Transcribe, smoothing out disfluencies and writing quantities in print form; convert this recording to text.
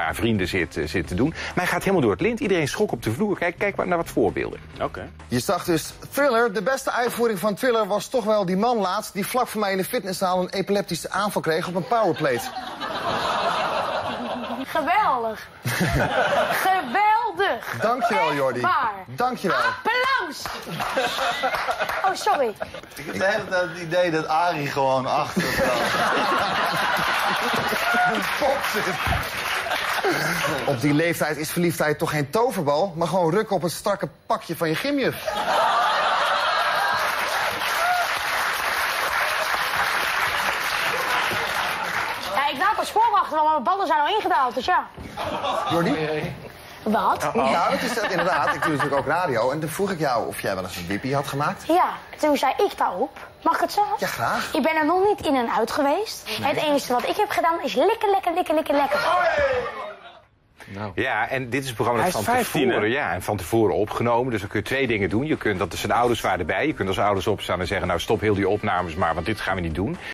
haar vrienden zit te doen. Maar hij gaat helemaal door het lint. Iedereen schrok op de vloer. Kijk maar naar wat voorbeelden. Oké. Je zag dus Thriller. De beste uitvoering van Thriller was toch wel die man laatst... die vlak voor mij in de fitnesszaal een epileptische aanval kreeg op een powerplate. Geweldig. Geweldig. Dankjewel, Jordi. Waar. Dankjewel. Applaus. Oh, sorry. Ik heb de hele tijd het idee dat Arie gewoon achter een pop zit. Op die leeftijd is verliefdheid toch geen toverbal... maar gewoon rukken op het strakke pakje van je gymjuf. Ja, ik laat het spoor achter, want mijn ballen zijn al ingedaald, dus ja. Jordi? Wat? Nou, het is dat inderdaad. Ik doe natuurlijk ook radio. En toen vroeg ik jou of jij wel eens een wippie had gemaakt. Ja, toen zei ik daarop. Mag ik het zeggen? Ja, graag. Ik ben er nog niet in en uit geweest. Nee. Het enige wat ik heb gedaan is lekker. Nou. Ja, en dit is een programma dat van 15, tevoren, van tevoren opgenomen. Dus dan kun je 2 dingen doen. Je kunt, dat zijn ouders waren erbij. Je kunt als ouders opstaan en zeggen, nou stop heel die opnames maar, want dit gaan we niet doen.